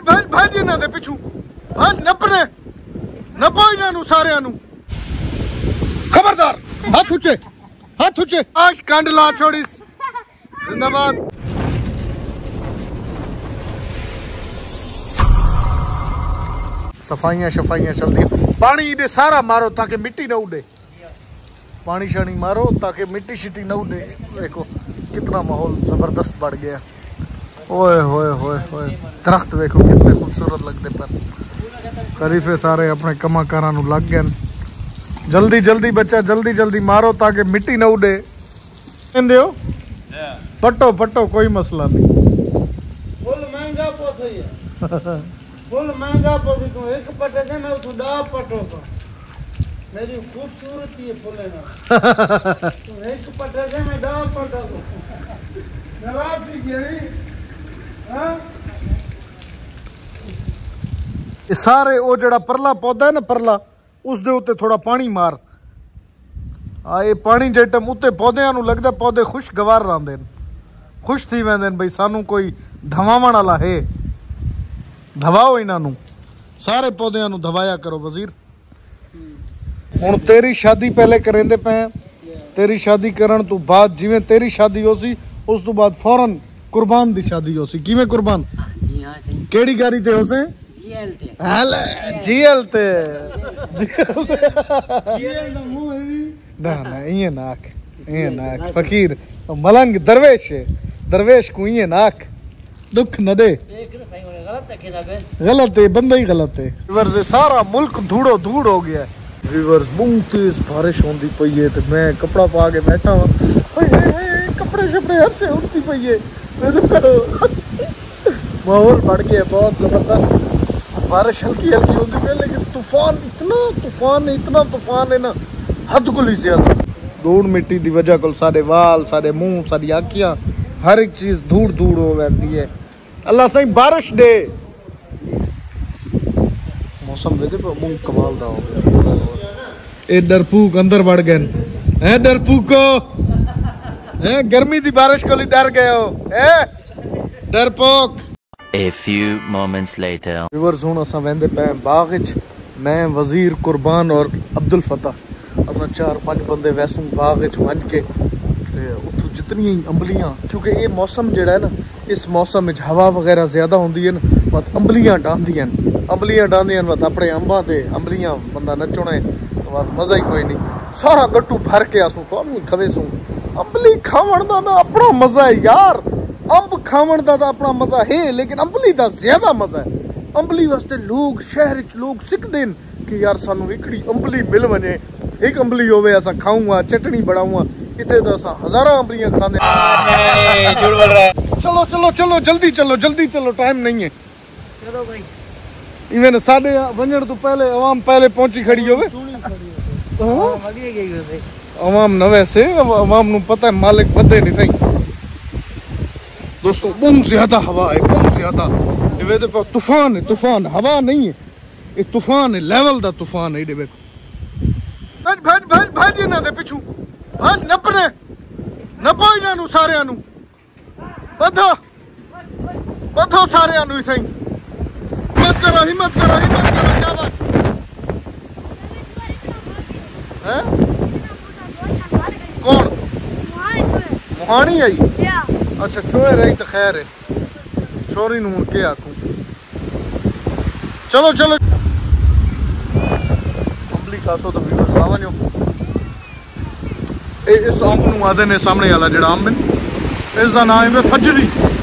भेज इन्हां दे पिछू हां नपने नपो इन्हां नू सारियां नू खबरदार हाथ ऊंचे आज कंड ला छोड़ीस जिंदाबाद। सफाइयां शफाइयां चलती पानी दे सारा मारो ताकि मिट्टी ना उड़े पानी शानी मारो ताकि मिट्टी शिट्टी ना उड़े। देखो कितना माहौल जबरदस्त बढ़ गया। ओए होए होए होए दरख्त देखो कितने खूबसूरत लगते पर खरीफे सारे अपने कमा कारा नू लग गए। जल्दी जल्दी बच्चा जल्दी जल्दी मारो ताकि मिट्टी ना उड़े। दो पट्टो पट्टो कोई मसला नहीं। फुल महंगा पोसी है फुल महंगा पोसी तू एक पट्टे दे मैं तू 10 पट्टो सा मेरी खूबसूरती है फुले ना तू एक पट्टे दे मैं 10 पट्टो नाराज थी गई हां। ये सारे वो जड़ा परला पौधा है ना परला उस दे उत्ते थोड़ा पानी मार आ ये पानी जेटम उत्ते पौधे नू लगदा पौधे खुशगवार रहंदे खुश थी वेंदे भाई सानू कोई धवावण वाला है। धवाओ इन्हां नू सारे पौधे नू धवाया करो वजीर। हुण तेरी शादी पहले करेंदे पे तेरी शादी करन तो बाद जिवें तेरी शादी होसी उस तो बाद फौरन कुर्बान दी शादी होसी। किवें कुर्बान जी हां सही केड़ी गाड़ी ते होसे जीएल ते हाले जीएल ते जीएल दा मुंह है नी ना ये नाक फकीर मलंग दरवेश है दरवेश को ये नाक दुख न दे। गलत है बंदा ही गलत है। व्यूअर्स सारा मुल्क धूड़ो धूड़ हो गया है। व्यूअर्स बहुत तेज बारिश होती पई है तो मैं कपड़ा पा के बैठा हुआ कपड़े शपड़े हर से उड़ती पई है माहौल बढ़ गया बहुत जबरदस्त। बारिश हल्की हल्की होती है लेकिन इतना तूफान है ना हद को ज्यादा। धूड़ मिट्टी की वजह को सारे वाल सारे मुंह सारी आखियां हर एक चीज धूड़ धूड़ हो जाती है। अल्लाह सही बारिश दे। मौसम दे मुंह कमाल दा हो गया। ए डरपूक अंदर बढ़ गए हैं डरपूको हैं गर्मी दी बारिश को डर गए हो ए डरपोक। A few moments later viewers हुन असां वेंदे पे बाग विच मैं वजीर कुर्बान और अब्दुल फतह असां 4-5 बंदे वैसू बाग विच वंज के उत्थों जितनी अंबलियां क्योंकि ये मौसम जेड़ा है ना इस मौसम में हवा वगैरह ज्यादा होंदी है ना मत अंबलियां डांदियां मत अपने अंबां ते अंबलियां बंदा नचुणे तो मजा ही कोई नहीं। सारा गट्टू भर के आसू तो अम्मी खवेसू अंबली खावण दा ना अपना मजा है यार। अंब खावण दा अपना मजा है लेकिन अंबली दा ज्यादा मजा है। अंबली वास्ते लोग शहर च लोग सिकदे कि यार सानू एकड़ी अंबली मिल वने एक अंबली होवे असा खाऊंगा चटनी बनाऊंगा इतने तो असा हजारों अंबलियां खाने। झूठ बोल रहा है। चलो चलो चलो जल्दी चलो टाइम नहीं है। चलो भाई इवन साढ़े वंजण तो पहले अवाम पहले पहुंची खड़ी होवे अवाम न वैसे अवाम नु पता है मालिक बदे नहीं थई। दोस्तों बहुत ज्यादा हवा है बहुत ज्यादा ये पर तूफान है तूफान हवा नहीं है ये तूफान है लेवल दा तूफान है। देखो भेज इन्हां दे पिछू हां नपने नपो इन्हां नु सारियां नु बधो सारियां नु इथई हिम्मत करो शाबाश हैं कौन मुहानी आई अच्छा छोए रही तो खैर है छोरी नून के आखूं। चलो चलो अंबली खासो तो व्यूअर्स आवनो इस अंब नू आदे ने सामने वाला जेड़ा अंब है इसका नाम है फजली।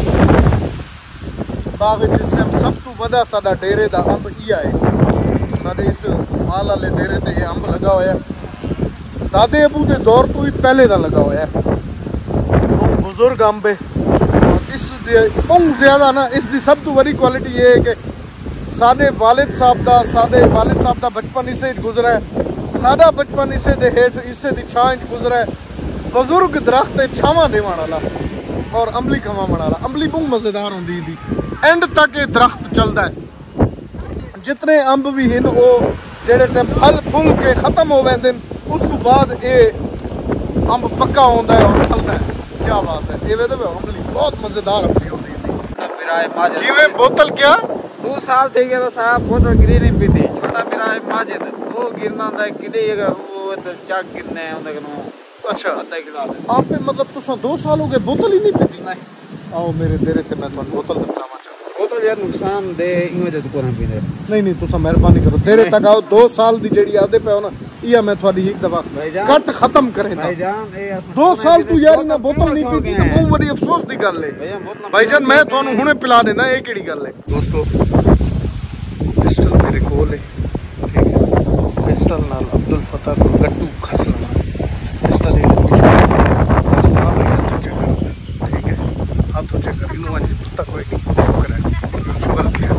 बाग जिस टाइम सब तो वड़ा साडा डेरे दा अंब इया है साडे इस माल वाले डेरे ते अंब लगा होया दादे अबू दे दौर तो ही पहले दा लगा होया बुजुर्ग अंब है। इस बहुत ज्यादा ना इसकी सब तो बड़ी क्वालिटी ये है कि साडे वालिद साहब दा बचपन इसे गुजरा है साडा बचपन इसे दे हेठ इसे दी छां गुजरा है। बुजुर्ग दरख्त छावां देवण वाला और अंबली खवावण वाला अंबली बहुत मजेदार होंदी दी एंड तक ये दरख्त चलता है। जितने अंब भी हैं वो जेड़े फल फुल के खत्म हो वेंदे उस तो बाद ये अंब पक्का होता है और फलता है। क्या बात है ये अंबली बहुत मजेदार अंबली होती है। बोतल क्या साल थे गया साहब बोतल गिरी नहीं पीती छोटा मेरा माजिद वो गिरना था किले वो तो चक गिरने उनके नो अच्छा अद्धा गिलास आपने मतलब तुसा 2 साल हो गए बोतल ही नहीं पीती नहीं आओ मेरे देरे ते मैं तुहानू बोतल दिखावा बोतल यार नुकसान दे इनमें तो कोना पींदे नहीं तुसा मेहरबानी करो तेरे तक आओ 2 साल दी जेड़ी आदे पे हो ना इया मैं थोड़ी एक दफा कट खत्म करे भाईजान ए 2 साल तू यार ना बोतल नहीं पीती तो बहुत बड़ी अफसोस दी गल है भाईजान मैं थानू हुणे पिला देना ये केड़ी गल है दोस्तों पिस्टल मेरे कोल है ठीक है पिस्टल नाल अब्दुल फता को गट्टू खस लगा पिस्टल है हां भाई हाथ चेक ठीक है हाथ चेक कर इनो आज पता कोई नहीं चुप करे शुगर किया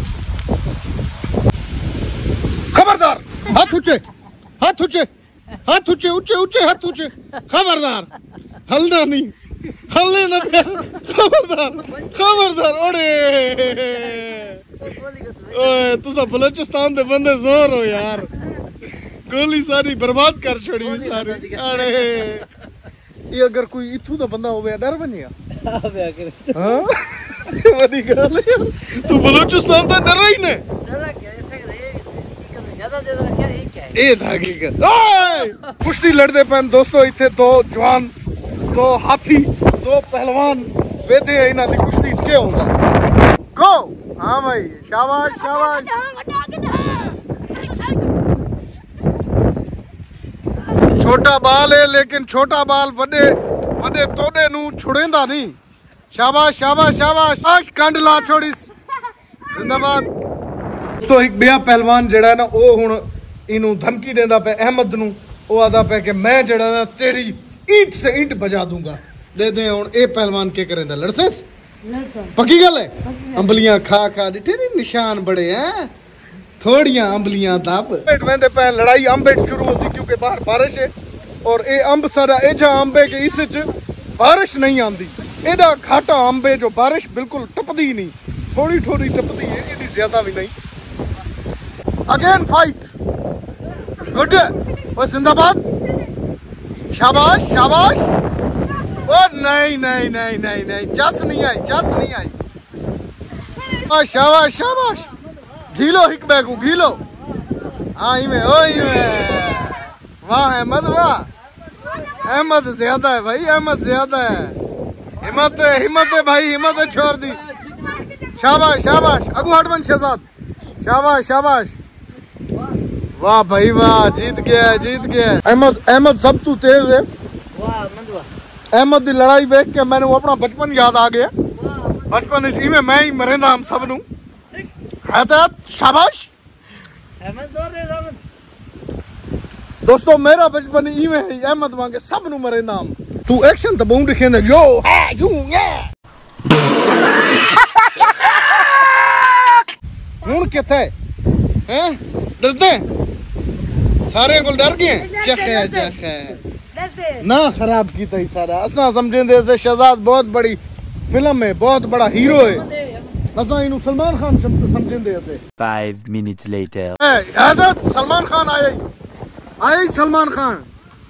खबरदार हाथ ऊंचे हाथ ऊंचे हाथ ऊंचे ऊंचे ऊंचे हाथ ऊंचे खबरदार हलना नहीं हलने ना खबरदार खबरदार ओए ओए तुसा बलूचिस्तान दे बंदे जोर हो यार गोली सारी बर्बाद कर छोड़ी सारी अरे ये अगर कोई इथू दा बंदा होवे डर बनिया हां बड़ी गल है तू बलूचिस्तान दा डर ही ने डरा क्या ऐसे ज्यादा क्या एक क्या है ए हकीकत ओए कुश्ती लड़दे पन दोस्तों इथे 2 जवान 2 हाथी 2 पहलवान वेदे इना दी कुश्ती के होगा गो हां भाई शाबाश शाबाश छोटा बाल है लेकिन छोटा बाल वडे वडे तोड़े नु छुड़ेंदा नहीं शाबाश शाबाश शाबाश आज कंडला छोड़ीस जिंदाबाद दोस्तों एक बिया पहलवान जड़ा ना ओ हुन इनु धमकी देंदा पे अहमद नु ओ आदा पे कि मैं जड़ा ना तेरी ईंट से ईंट बजा दूंगा दे दे हुन ए पहलवान के करेंदा लड़सेस पक्की गल है अंबलियां खा खा दिठे नी निशान बड़े हैं थोड़ियां अंबलियां दब पेट वेंदे पे लड़ाई अंबे शुरू होसी क्योंकि बाहर बारिश है और ए अंब सारा एजा अंबे के इस च बारिश नहीं आंदी एडा घाटा अंबे जो बारिश बिल्कुल टपदी नहीं थोड़ी थोड़ी टपदी है एडी ज्यादा भी नहीं अगेन फाइट गुड ओ जिंदाबाद शाबाश शाबाश ओ नहीं नहीं नहीं नहीं नहीं चस नहीं आई शाबाश शाबाश घीलो हिकबे को घीलो हाँ इमे ओ इमे वाह अहमद वाह अहमद ज्यादा है भाई अहमद ज्यादा है हिम्मत है भाई हिम्मत है छोड़ दी शाबाश शाबाश अगू हटमन शहजाद शाबाश शाबाश वाह भाई वाह जीत गया अहमद सब तू तेज है अहमद दी लड़ाई देख के मैंने अपना बचपन याद आ गया बचपन इवें मैं ही मरेंदा हम सब नु शाबाश दोस्तों मेरा बचपन इवें ही अहमद वांगे सब नु मरेंदा हम तू एक्शन तो बहुत दिखेंदा यो है यू ये हुन किथे हैं डरदे सारे को डर गए चखे ना खराब की तई सारा असा समझेंदे से शहजाद बहुत बड़ी फिल्म है बहुत बड़ा हीरो है असा इनु सलमान खान समझेंदे से 5 minutes later हजरत सलमान खान आए सलमान खान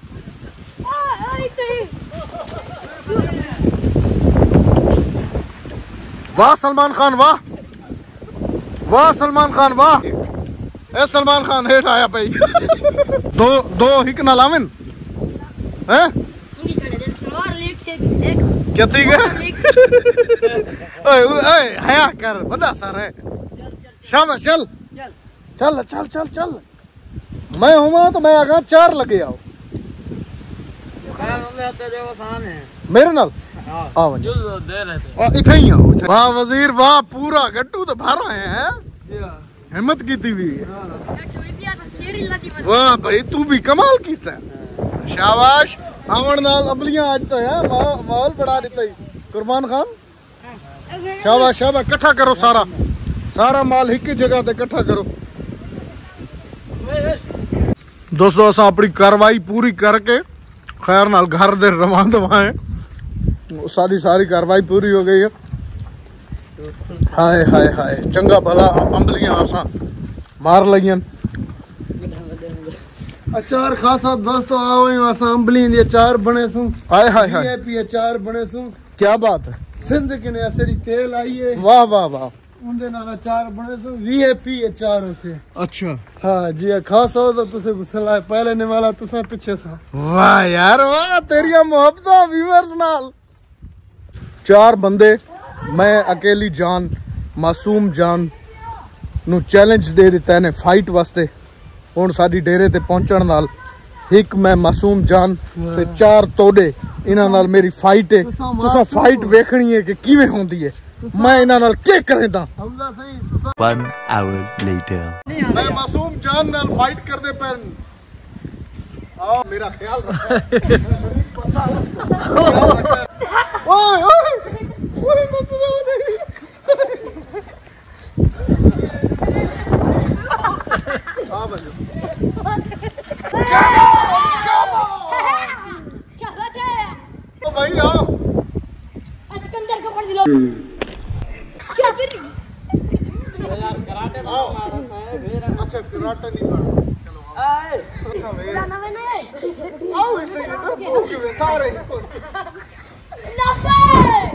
वाह सलमान खान वाह वाह सलमान खान वाह ए सलमान खान हेठ आया भाई दो हिक ना लावन हैं क्या ठीक है ओए ओए हया कर बड़ा सारा है शाबाश चल चल चल चल चल मैं हूँ तो मैं आगा 4 लगे आओ मेरे नाल आओ इथे ही आओ वाह वजीर वाह पूरा गट्टू तो भर रहे हैं हिम्मत की थी भी वाह भाई तू भी कमाल कीता शाबाश आवन नाल अंबलियां आज तो है माहौल बढ़ा देता ही कुर्बान खान शाबाश शाबाश इकट्ठा करो सारा माल एक जगह पे इकट्ठा करो दोस्तों असा अपनी कार्रवाई पूरी करके खैर नाल घर दे रवाना है सारी कार्रवाई पूरी हो गई है हाय हाय हाय चंगा भला अंबलियां असा मार लगियन अचार खासा दोस्तों आओ असा अंबलियां दे अचार बने सु हाय हाय हाय वीआईपी अचार बने सु क्या बात है सिंध के ने असड़ी तेल आई है वाह वाह वाह उनके नाल अचार बने तो वीआईपी अचार से। अच्छा हाँ जी खास हो तो तुसे गुस्सा पहले ने वाला तुसे पीछे सा। वाह यार वाह तेरिया मोहब्बत व्यूअर्स नाल। 4 बंदे मैं अकेली जान मासूम जान ਨੂੰ ਚੈਲੰਜ ਦੇ ਦਿੱਤਾ ਇਹਨੇ ਫਾਈਟ ਵਾਸਤੇ। ਹੁਣ ਸਾਡੀ ਡੇਰੇ ਤੇ ਪਹੁੰਚਣ ਨਾਲ ਇੱਕ ਮੈਂ ਮਾਸੂਮ ਜਾਨ ਤੇ 4 ਤੋੜੇ ਇਹਨਾਂ ਨਾਲ ਮੇਰੀ ਫਾਈਟ ਹੈ। ਤੁਸੀਂ ਫਾਈਟ ਵੇਖਣੀ ਹੈ ਕਿ ਕਿਵੇਂ ਹੁੰਦੀ ਹੈ। ਮੈਂ ਇਹਨਾਂ ਨਾਲ ਕੀ ਕਰਦਾ। ਹਮਜ਼ਾ ਸਹੀ 1 hour later ਮੈਂ ਮਾਸੂਮ ਜਾਨ ਨਾਲ ਫਾਈਟ ਕਰਦੇ ਪੈਣ। ਆ ਮੇਰਾ ਖਿਆਲ ਰੱਖੋ। ਓਏ ਓਏ ਓਏ ਮਤਲਬ ਨਹੀਂ। क्या बात है? ओ भाई आओ। आज कंदर को पड़ दिलो। क्या फिर? यार कराटे तो मारा सा है फिर अच्छा कराटे नहीं मारा। चलो आए पूरा ना बने। आओ ऐसे इधर सारे नब्बे।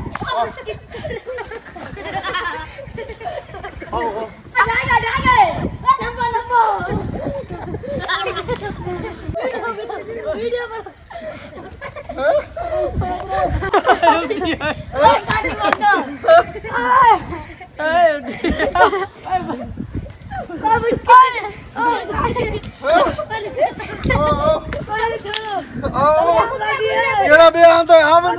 आओ जाएगा नब्बे। वीडियो पर केड़ा बे आंदा है आवन।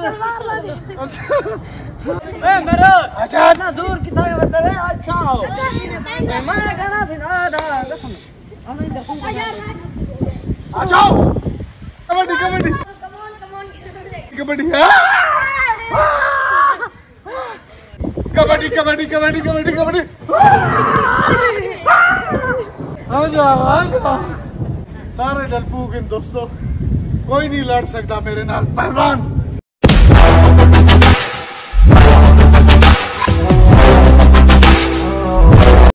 ए मेरा अच्छा इतना दूर कितना है मतलब है अच्छा हो मैं कहना थी ना कसम आ जाओ। कबड्डी कबड्डी कबड्डी कबड्डी कबड्डी कबड्डी कबड्डी कबड्डी। आ जाओ सारे डरपोक इन दोस्तों कोई नहीं लड़ सकता मेरे नाल पहलवान।